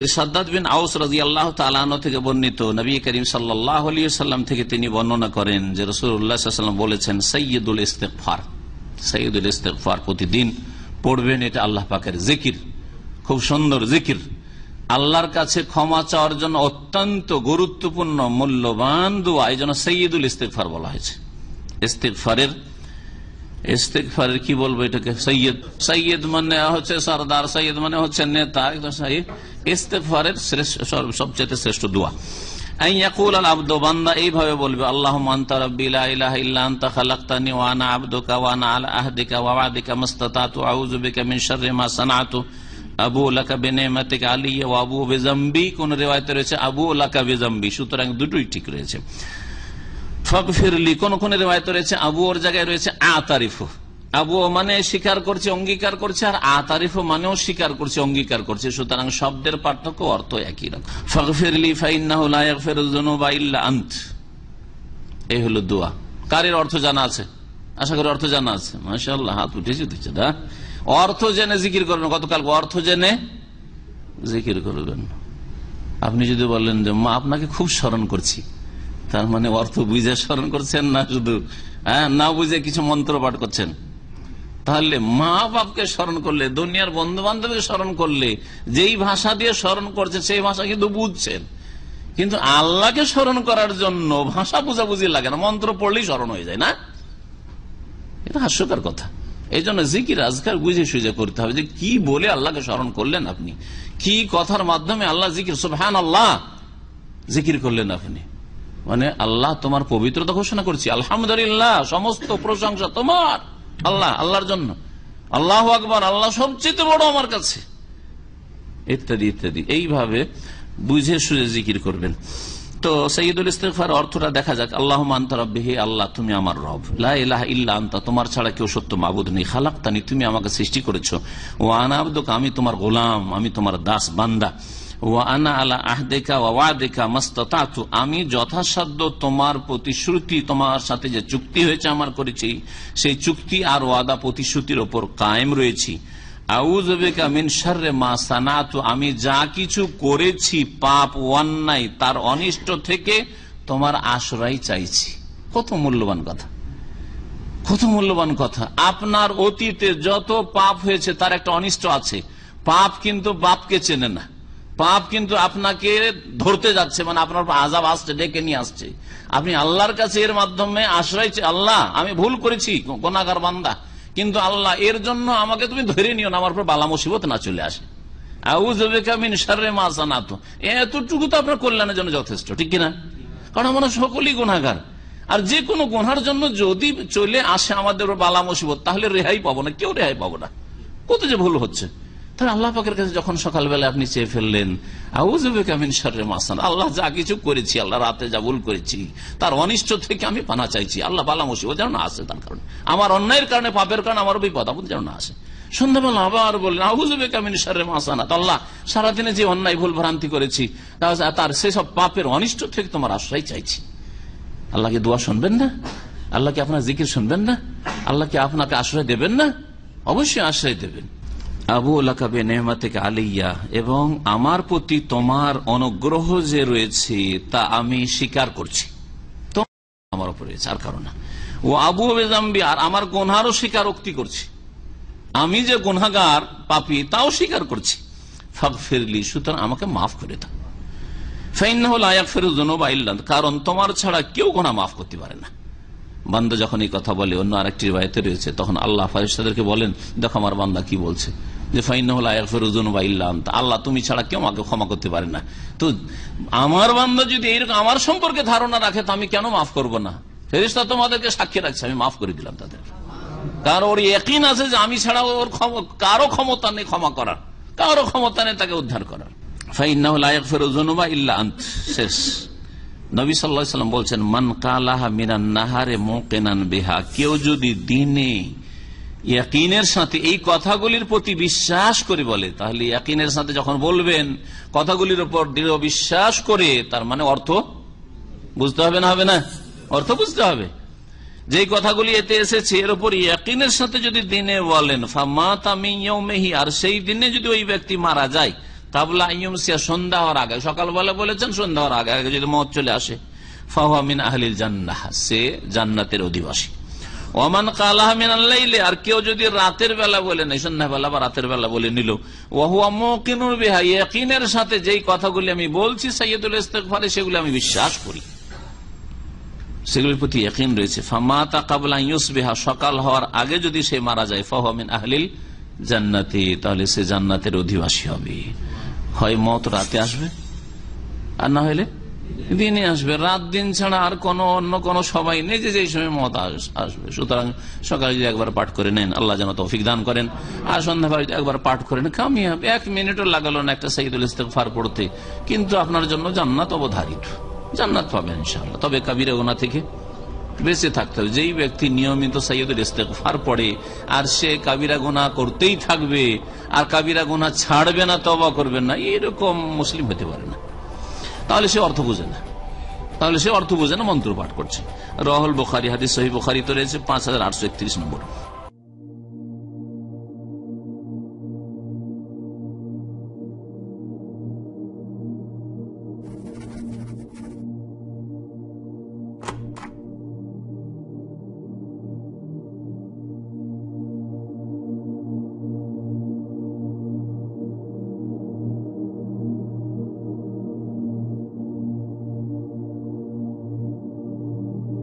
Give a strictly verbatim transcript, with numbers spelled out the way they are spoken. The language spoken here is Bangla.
সাদ্দাদ বিন আউস রাদিয়াল্লাহু তাআলা আনহু থেকে বর্ণিত, নবী করিম সাল্লাল্লাহু আলাইহি ওয়াসাল্লাম থেকে তিনি বর্ণনা করেন যে রাসূলুল্লাহ সাল্লাল্লাহু আলাইহি ওয়াসাল্লাম বলেছেন, সাইয়্যিদুল ইস্তিগফার, সাইয়্যিদুল ইস্তিগফার প্রতিদিন পড়বেন, এটা আল্লাহ পাকের জিকির, খুব সুন্দর জিকির, আল্লাহর কাছে ক্ষমা চাওয়ার জন্য অত্যন্ত গুরুত্বপূর্ণ মূল্যবান দোয়া, এই জন্য সাইয়্যিদুল ইস্তিগফার বলা হয়েছে। ইস্তিগফারের ইস্তিগফারের কি বলবো এটাকে, সৈয়দ, সৈয়দ মানে হচ্ছে সরদার, সৈয়দ মানে হচ্ছে নেতা, ইস্তিগফারের সবচেয়ে শ্রেষ্ঠ দোয়া। বান্দা এইভাবে বলবে, আল্লাহুম্মা আনতা রাব্বি লা ইলাহা ইল্লা আনতা খালাকতানি ওয়া আনা আবদুকা ওয়া আনা আলা আহদিকা ওয়া ওয়া'দিকা মাসতাতাতু আউযু বিকা মিন শাররি মা সানাতু আবু লাকা বিনি'মাতিকা আলাইয়া ওয়া আবু বিযামবি। কোন রিওয়ায়াতে রয়েছে আবু লাকা বিযামবি, সুতরাং দুটোই ঠিক রয়েছে। ফাগফিরলি, কোন কোন রিওয়ায়াতে রয়েছে আবু, ওর জায়গায় রয়েছে আতারিফু। আবু মানে স্বীকার করছে, অঙ্গীকার করছে, আর আতারিফু মানেও স্বীকার করছে, অঙ্গীকার করছে, সুতরাং শব্দের পার্থক্য, অর্থ একই রকম। ফাগফিরলি ফাইন্নাহু লা ইয়াগফিরুয যুনুবা ইল্লা আনত, এই হলো দোয়া। কারের অর্থ জানা আছে? আশা করি অর্থ জানা আছে, মাশাআল্লাহ, হাত উঠেছে দিচ্ছে না। অর্থ জেনে জিকির করবেন, গতকাল অর্থ জেনে জিকির করবেন। আপনি যদি বলেন যে মা আপনাকে খুব স্মরণ করছি, তার মানে অর্থ বুঝে স্মরণ করছেন না, শুধু হ্যাঁ না বুঝে কিছু মন্ত্র পাঠ করছেন? তাহলে মা বাপকে স্মরণ করলে, দুনিয়ার বন্ধু বান্ধবকে স্মরণ করলে, যেই ভাষা দিয়ে স্মরণ করছেন সেই ভাষা কিন্তু বুঝছেন, কিন্তু আল্লাহকে স্মরণ করার জন্য ভাষা বুঝাবুঝি লাগে না, মন্ত্র পড়লেই স্মরণ হয়ে যায় না। এটা হাস্যকর কথা। এই জন্য জিকির আজকার বুঝে সুঝে করতে হবে যে কি বলে আল্লাহকে স্মরণ করলেন আপনি, কি কথার মাধ্যমে আল্লাহ জিকির, সুবহানাল্লাহ জিকির করলেন আপনি, মানে আল্লাহ তোমার পবিত্রতা ঘোষণা করছি, আলহামদুলিল্লাহ সমস্ত প্রশংসা তোমার, আল্লাহ, আল্লাহর জন্য, আল্লাহু আকবার, আল্লাহ সবচেয়ে বড় আমার কাছে, ইত্যাদি ইত্যাদি। এইভাবে বুঝে সুঝে জিকির করবেন। তো সাইয়্যিদুল ইস্তিগফার অর্থটা দেখা যাক। আল্লাহুম্মা আনতা রাব্বি, হে আল্লাহ তুমি আমার রব, লা ইলাহা ইল্লা আনতা তোমার ছাড়া কেউ সত্য মাবুদ নেই, খালাকতানি তুমি আমাকে সৃষ্টি করেছো, ওয়া আনা আবদুকা আমি তোমার গোলাম, আমি তোমার দাস বান্দা, ওয়া আনা আলা আহদিকা ওয়া ওয়া'দিকা মাসতাতাতু আমি যথাসাধ্য তোমার প্রতিশ্রুতি, তোমার সাথে যে চুক্তি হয়েছে আমার করেছি, সেই চুক্তি আর ওয়াদা প্রতিশ্রুতির উপর কায়েম রয়েছি। আউযু বিকা মিন শাররি মা সানাতু আমি যা কিছু করেছি পাপ অন্যায় তার অনিষ্ট থেকে তোমার আশ্রয় চাইছি। কত মূল্যবান কথা, কত মূল্যবান কথা। আপনার অতীতে যত পাপ হয়েছে তার একটা অনিষ্ট আছে। পাপ কিন্তু বাপকে চেনে না, পাপ কিন্তু আপনাকে ধরতে যাচ্ছে, মানে আপনার আযাব আসছে, ডেকে নিয়ে আসছে। আপনি আল্লাহর কাছে এর মাধ্যমে আশ্রয়, আল্লাহ আমি ভুল করেছি, গুনাহগার বান্দা, কিন্তু আল্লাহ এর জন্য আমাকে তুমি ধরে নিও না, আমার উপর বালা মুসিবত না চলে আসে। আউযু বিকা মিন শাররি মা সানাতু এতটুকু তো আপনার কল্যাণের জন্য যথেষ্ট, ঠিক কিনা? কারণ আমরা সকলেই গুনাহগার, আর যে কোনো গুনার জন্য যদি চলে আসে আমাদের বালা মুসিবত, তাহলে রেহাই পাবো না, কেউ রেহাই পাবো না। কত যে ভুল হচ্ছে। তাহলে আল্লাহ পাকের কাছে যখন সকালবেলা আপনি চেয়ে ফেললেন আউযু বিকা মিন শাররি মা সানাতু আল্লাহ যা কিছু করেছি, আল্লাহ রাতে যা ভুল করেছি তার অনিষ্ট থেকে আমি পানা চাইছি, আল্লাহ বালা মুসিবত যেন না আসে, তার কারণে আমার অন্যায়ের কারণে, পাপের কারণে আমার বিপদ আপদ যেন না আসে। সন্ধ্যাবেলা আবার বললেন আউযু বিকা মিন শাররি মা সানাতু আল্লাহ সারাদিনে যে অন্যায় ভুল ভ্রান্তি করেছি তার সেসব পাপের অনিষ্ট থেকে তোমার আশ্রয় চাইছি। আল্লাহকে দোয়া শুনবেন না? আল্লাহকে আপনার জিকির শুনবেন না? আল্লাহকে আপনাকে আশ্রয় দেবেন না? অবশ্যই আশ্রয় দেবেন। আবু লাকা বিনি'মাতিকা আলাইয়া এবং আমার প্রতি তোমার অনুগ্রহ যে রয়েছে তা আমি স্বীকার করছি, তো আমার উপরে আর কারণ না। ও আবু বিযামবি আর আমার গুনাহরও স্বীকারোক্তি করছি, আমি যে গুনাহগার পাপী তাও স্বীকার করছি। ফাগফিরলি সুতরাং আমাকে মাফ করে দাও। ফাইন্নাহু লা ইয়াগফিরুয যুনুবা ইল্লা আনতা কারণ তোমার ছাড়া কেউ গুনাহ মাফ করতে পারে না। বান্দা যখন এই কথা বলে, অন্য আরেকটি রিওয়ায়াতে রয়েছে, তখন আল্লাহ ফেরেশতাদেরকে বলেন দেখো আমার বান্দা কি বলছে, যে ফাইন্নাহু লা ইয়াগফিরুয যুনুবা ইল্লা আনতা আল্লাহ তুমি ছাড়া কেউ আমাকে ক্ষমা করতে পারে না। তো আমার বান্দা যদি এরকম আমার সম্পর্কে ধারণা রাখে তো আমি কেন মাফ করব না? ফেরেশতা তোমাদেরকে সাক্ষী রাখছে, আমি মাফ করে দিলাম তাদের। কারণ ওর ইয়াকিন আছে যে আমি ছাড়া ওর কারো ক্ষমতা নেই ক্ষমা করার, কারো ক্ষমতা নেই তাকে উদ্ধার করার। ফাইন্নাহু লা ইয়াগফিরুয যুনুবা ইল্লা আনত। শেষ। নবী সাল্লাল্লাহু আলাইহি ওয়াসাল্লাম বলছেন মান কালাহা মিনান নাহারে মুকিনান বিহা কেউ যদি দিনে ইয়াকিনের সাথে এই কথাগুলির প্রতি বিশ্বাস করে বলে, তাহলে ইয়াকিনের সাথে যখন বলবেন কথাগুলির উপর দৃঢ় বিশ্বাস করে, তার মানে অর্থ বুঝতে হবে না? হবে না? অর্থ বুঝতে হবে। যে কথাগুলি এতে এসেছে এর উপর ইয়াকিনের সাথে যদি দিনে বলেন ফামাতা মিন ইয়াউমিহি আর সেই দিনে যদি ওই ব্যক্তি মারা যায়, কাবলা ইয়ুমসিয়া, সন্ধ্যা হওয়ার আগে, সকালবেলা বলেছেন সন্ধ্যা হওয়ার আগে আগে যদি মত চলে আসে, ফাহুয়া মিন আহলিল জান্নাহ, সে জান্নাতের অধিবাসী। ওমান কালাহা মিনাল লাইলি, আর কেউ যদি রাতের বেলা বলে নেই, সন্ধ্যাবেলা বা রাতের বেলা বলে নিল, ওয়াহুয়া মুকিনুন বিহা, ইয়াকিনের সাথে যেই কথাগুলি আমি বলছি সাইয়্যিদুল ইস্তিগফারে সেগুলি আমি বিশ্বাস করি, সেগুলির প্রতি ইয়াকিন রয়েছে। ফামাতা ক্বাবলা ইউসবিহা, সকাল হওয়ার আগে যদি সে মারা যায়, ফাহুয়া মিন আহলিল জান্নাতি, তাহলে সে জান্নাতের অধিবাসী হবে। হয় মত রাতে আসবে আর না হলে দিনে আসবে, রাত দিন ছাড়া আর কোন অন্য কোন সময় নেই যে যেই সময় মত আসবে। সুতরাং সকালে যদি একবার পাঠ করে নেন, আল্লাহ যেন তৌফিক দান করেন, আর সন্ধ্যাবেলা যদি একবার পাঠ করে নেন, কামিয়াব। এক মিনিটও লাগালো না একটা সাইয়্যিদুল ইস্তিগফার পড়তে, কিন্তু আপনার জন্য জান্নাত অবধারিত, জান্নাত পাবেন ইনশাআল্লাহ। তবে কাবিরা গুনাহ থেকে বেঁচে থাকতে হবে। যেই ব্যক্তি নিয়মিত সাইয়্যিদুল ইস্তিগফার পড়ে আর সে কাবিরা গুনাহ করতেই থাকবে আর কাবিরা গুনাহ ছাড়বে না, তওবা করবেন না, এরকম মুসলিম হতে পারে না। তাহলে সে অর্থ বুঝে না, তাহলে সে অর্থ বুঝে না, মন্ত্র পাঠ করছে। রাওয়াহুল বুখারী, হাদিস সহিহ বুখারীতে রয়েছে পাঁচ হাজার আটশো একত্রিশ নম্বর।